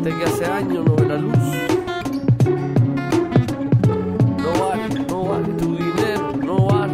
arte que hace años no ve la luz. No vale tu dinero, no vale.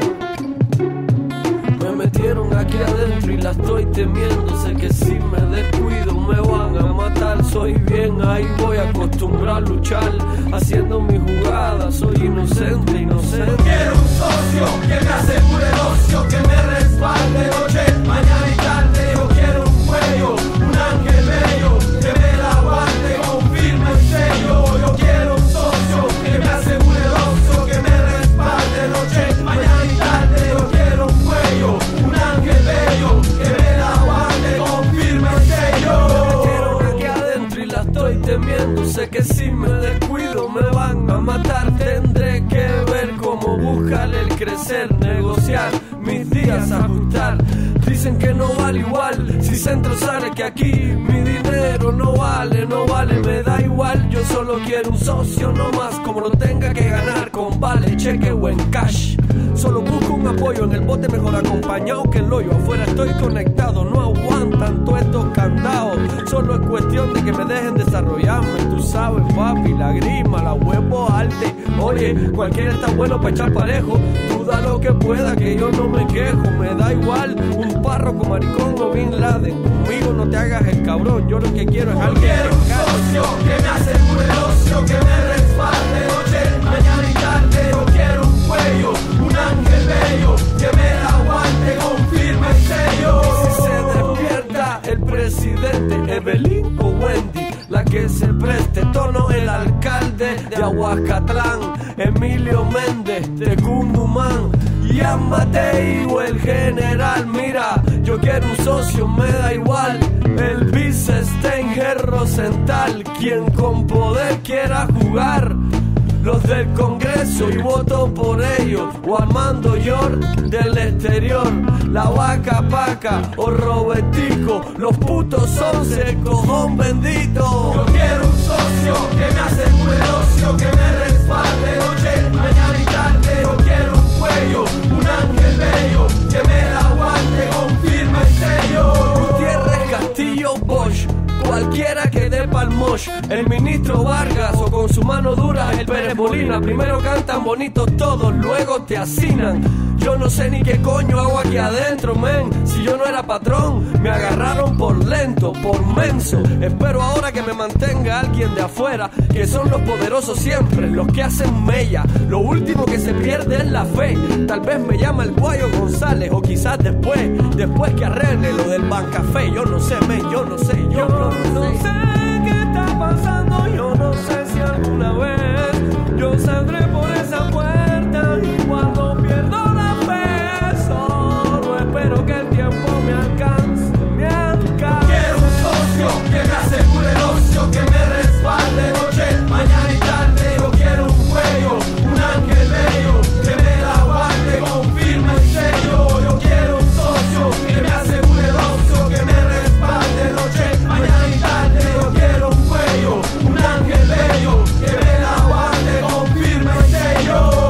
Me metieron aquí adentro y la estoy temiendo. Sé que si me descuido me van a matar. Soy bien, ahí voy acostumbrado a luchar, haciendo mi jugada, soy inocente. Quiero un socio que me asegure el ocio, que me respalde noche, mañana y tarde. Yo quiero un cuello, un ángel bello, que me la aguante con firme sello. Yo quiero un socio que me asegure el ocio, que me respalde noche, mañana y tarde. Yo quiero un cuello, un ángel bello, que me la aguante con firme sello. Me metieron aquí adentro y la estoy temiendo. Sé que si me descuido me van a matar. Tendré que ver cómo buscar el crecer, negociar mis días, ajustar. Dicen que no vale igual si Centro sale, que aquí mi dinero no vale, me da igual. Yo solo quiero un socio, no más, como lo tenga que ganar, con vale, cheque o en cash. Solo busco un apoyo en el bote, mejor acompañado que el hoyo. Afuera estoy conectado, no aguantan todos estos candados. Solo es cuestión de que me dejen desarrollarme. Tú sabes, papi, la grima, la huevo alte. Oye, cualquiera está bueno para echar parejo. Tú da lo que pueda, que yo no me quejo. Me da igual, un párroco, maricón o Bin Laden. Conmigo no te hagas el cabrón, yo lo que quiero es alguien. Quiero un socio que me asegure el ocio, que me respalde noche, mañana y tarde. Yo quiero un cuello, un ángel bello, que me la aguante con firme sello. Y si se despierta el presidente, Evelyn o Wendy, la que se preste tono, el alcalde de Aguascatlán, Emilio Méndez de Cundumán, Ian Mateo, el general. Mira, yo quiero un socio, me da igual, el vice Stenger Rosenthal, quien con poder quiera jugar. Los del Congreso y voto por ellos, o Armando York del exterior, la Vaca Paca o Robertico, los putos 11, cojón bendito. Yo quiero un socio que me asegure el ocio, que me respalde noche, mañana y tarde. Yo quiero un cuello, un ángel bello, que me la aguante con firme sello. Gutiérrez, Castillo, Bosch, cualquiera que dé pa'l mosh, el ministro Vargas o con su mano dura el Pérez Molina. Primero cantan bonitos todos, luego te hacinan. Yo no sé ni qué coño hago aquí adentro, men. Si yo no era patrón, me agarraron por lento, por menso. Espero ahora que me mantenga alguien de afuera, que son los poderosos siempre, los que hacen mella. Lo último que se pierde es la fe. Tal vez me llama el Guayo González, o quizás después que arregle lo del Bancafé. Yo no sé, men, yo no sé qué está pasando. Yo no sé si alguna vez yo saldré por esa puerta, y cuando pierdo la fe solo espero que el tiempo me alcance. Quiero un socio que me asegure el ocio, que me respalde noche, mañana y tarde. Yo quiero un cuello, un ángel bello, que me la aguante con firme sello. Yo quiero un socio que me asegure el ocio, que me respalde noche, mañana y tarde. Yo quiero un cuello, un ángel bello, que me la aguante con firme sello.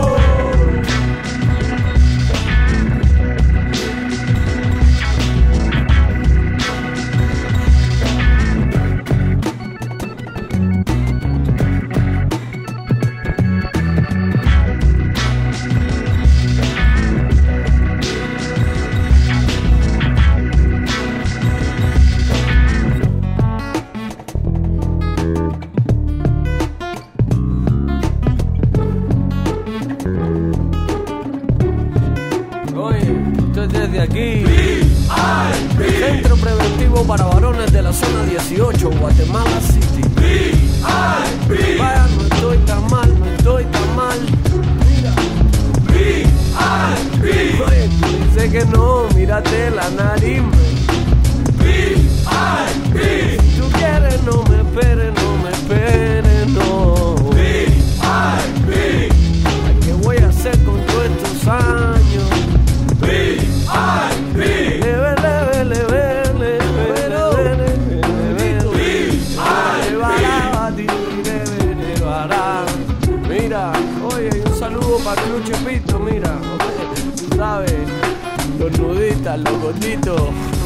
Desde aquí, Centro Preventivo para Varones de la Zona 18, Guatemala City. Vaya, no estoy tan mal. Mira, oye, tú dices que no, mírate la nariz. Si tú quieres, no me esperes, no. Ay, ¿qué voy a hacer con todos estos años? Mira, oye, un saludo para Cluche Pito, mira, tú sabes, los nuditas, los gorditos.